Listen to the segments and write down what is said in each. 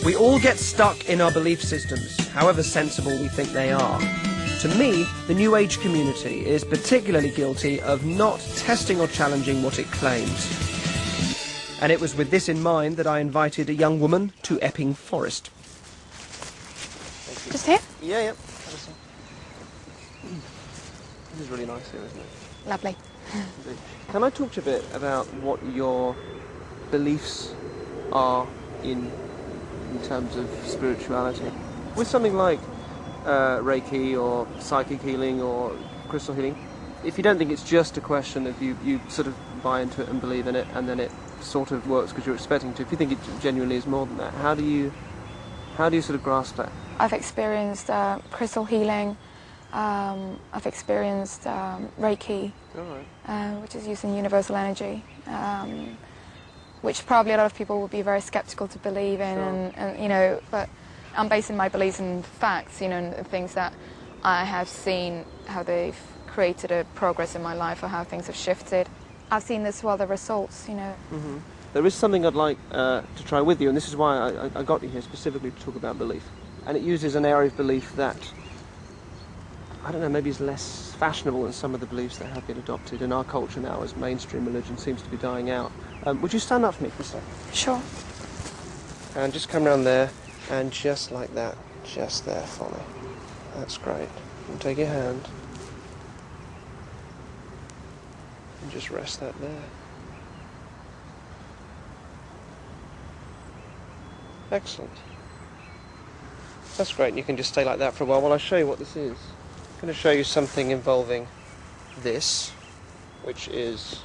We all get stuck in our belief systems, however sensible we think they are. To me, the New Age community is particularly guilty of not testing or challenging what it claims. And it was with this in mind that I invited a young woman to Epping Forest. Just here? Yeah. This is really nice here, isn't it? Lovely. Can I talk to you a bit about what your beliefs are in terms of spirituality? With something like Reiki or psychic healing or crystal healing, if you don't think it's just a question of you sort of buy into it and believe in it and then it sort of works because you're expecting to, if you think it genuinely is more than that, how do you sort of grasp that? I've experienced crystal healing. I've experienced Reiki, which is using universal energy, which probably a lot of people would be very skeptical to believe in, and you know, but I'm basing my beliefs in facts, you know, and things that I have seen, how they've created a progress in my life or how things have shifted. I've seen this well, the results, you know. Mm-hmm. There is something I'd like to try with you, and this is why I got you here specifically to talk about belief. And it uses an area of belief that, I don't know, maybe is less fashionable than some of the beliefs that have been adopted in our culture now as mainstream religion seems to be dying out. Would you stand up for me for a second? Sure. And just come around there, and just like that, just there for me. That's great. And take your hand, and just rest that there. Excellent. That's great, and you can just stay like that for a while I show you what this is. I'm going to show you something involving this, which is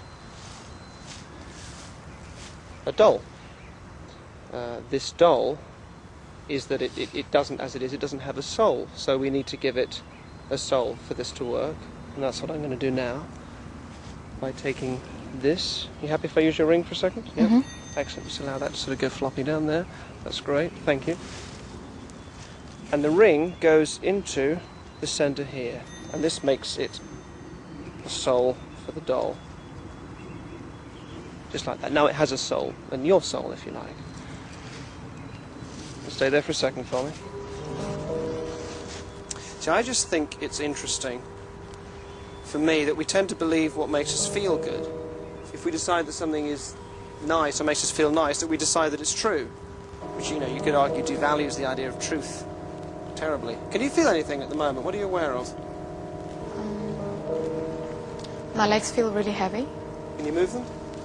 a doll. This doll is that it doesn't, as it is, it doesn't have a soul, so we need to give it a soul for this to work, and that's what I'm going to do now by taking this. You happy if I use your ring for a second? Yeah. Mm-hmm. Excellent. Just allow that to sort of go floppy down there. That's great. Thank you. And the ring goes into the centre here, and this makes it the soul for the doll. Just like that. Now it has a soul, and your soul, if you like. Stay there for a second for me. See, I just think it's interesting, for me, that we tend to believe what makes us feel good. If we decide that something is nice or makes us feel nice, that we decide that it's true. Which, you know, you could argue devalues the idea of truth terribly. Can you feel anything at the moment? What are you aware of? My legs feel really heavy. Can you move them?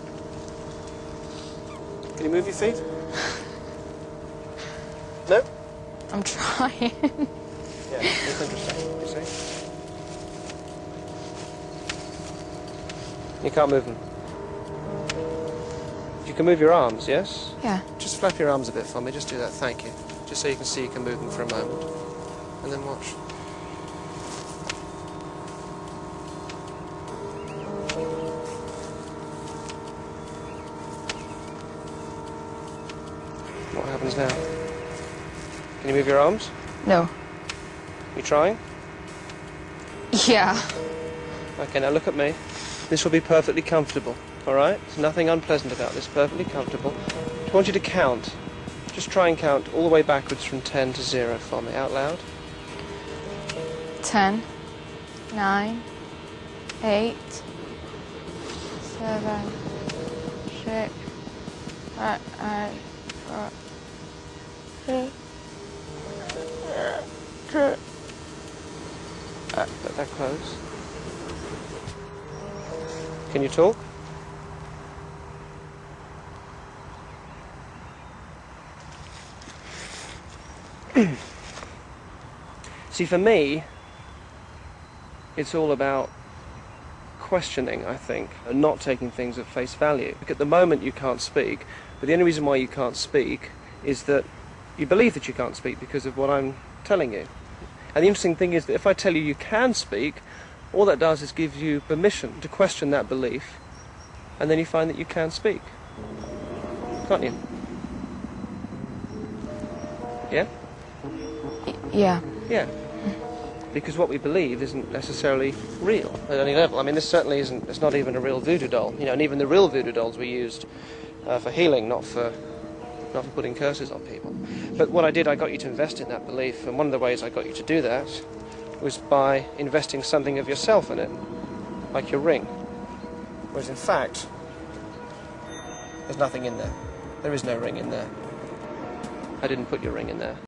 Can you move your feet? No? I'm trying. Yeah, it's interesting, you see? You can't move them. You can move your arms, yes? Yeah. Just flap your arms a bit for me, just do that, thank you. Just so you can see you can move them for a moment. And then watch. What happens now? Can you move your arms? No. You trying? Yeah. Okay, now look at me. This will be perfectly comfortable, all right? There's nothing unpleasant about this, perfectly comfortable. I want you to count. Just try and count all the way backwards from 10 to 0 for me, out loud. 10, 9, 8, 7, 6, 5, 4, 3, 2. Let that close. Can you talk? See, for me, it's all about questioning, I think, and not taking things at face value. At the moment you can't speak, but the only reason why you can't speak is that you believe that you can't speak because of what I'm telling you. And the interesting thing is that if I tell you you can speak, all that does is give you permission to question that belief, and then you find that you can speak. Can't you? Yeah? Yeah. Yeah. Because what we believe isn't necessarily real at any level. I mean, this certainly isn't, it's not even a real voodoo doll. You know, and even the real voodoo dolls were used for healing, not for not for putting curses on people. But what I did, I got you to invest in that belief, and one of the ways I got you to do that was by investing something of yourself in it, like your ring. Whereas in fact, there's nothing in there. There is no ring in there. I didn't put your ring in there.